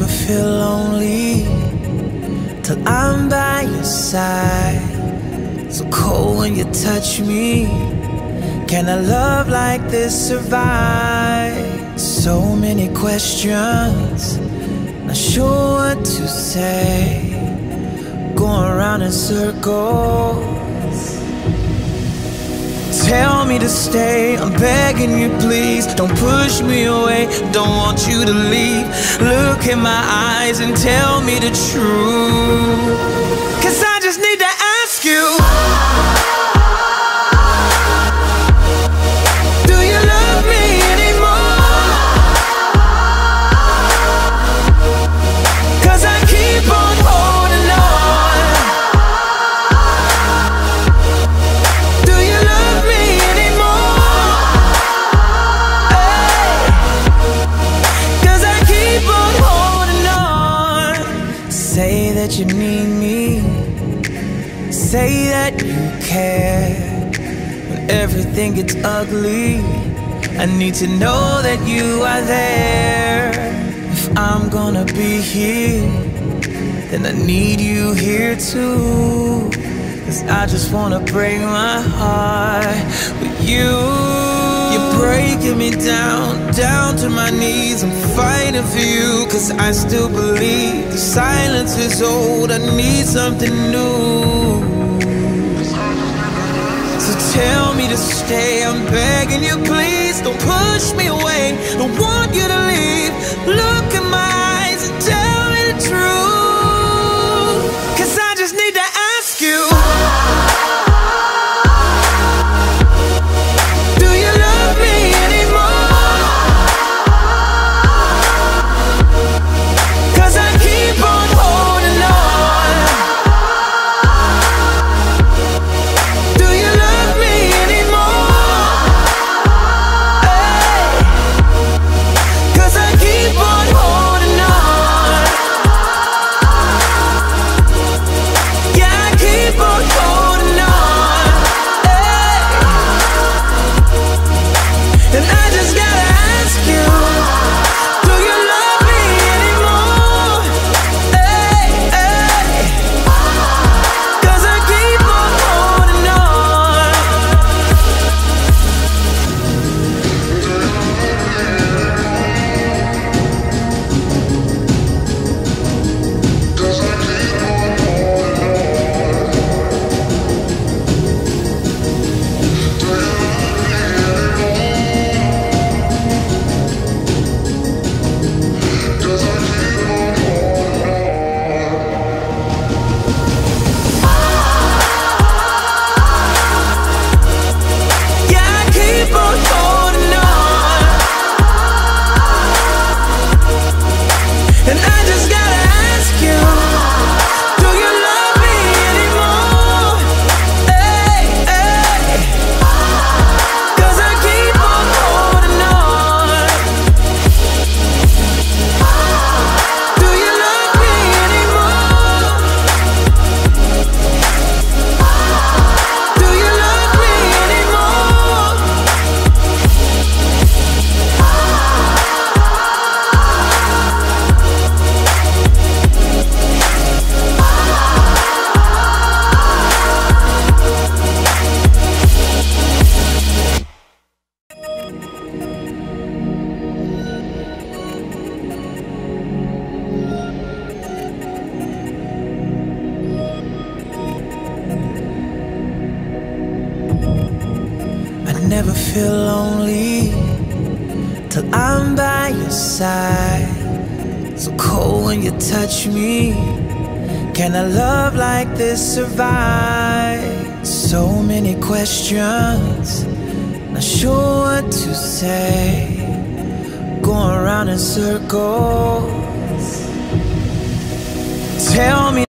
never feel lonely till I'm by your side. So cold when you touch me. Can a love like this survive? So many questions, not sure what to say. Going around in circles. Tell me to stay, I'm begging you please. Don't push me away, don't want you to leave. Look in my eyes and tell me the truth. 'Cause I just need to ask you, do you love me anymore? 'Cause I keep on holding on. Do you love me anymore? Hey. 'Cause I keep on holding on. Say that you need me, say that you care. When everything gets ugly, I need to know that you are there. If I'm gonna be here, then I need you here too. 'Cause I just wanna break my heart with you. You're breaking me down, down to my knees. I'm fighting for you, 'cause I still believe the silence is old. I need something new. So tell me to stay, I'm begging you please. Don't push me away, don't want you to leave. Look in my eyes and tell me the truth. 'Cause I just need to ask you, do you love me anymore? 'Cause I keep on holding on. Do you love me anymore? Hey. 'Cause I keep on holding on. Yeah, I keep on holding on. Hey. And I just gotta ask you, do you love me anymore? Hey, hey. 'Cause I keep on holding on. Yeah, I keep on holding on. And I just gotta ask you, do you love me anymore? Hey, hey. 'Cause I keep on holding on. Do you love me anymore? Do you love me anymore? I never feel lonely till I'm by your side. So cold when you touch me. Can a love like this survive? So many questions, not sure what to say. Going around in circles. Tell me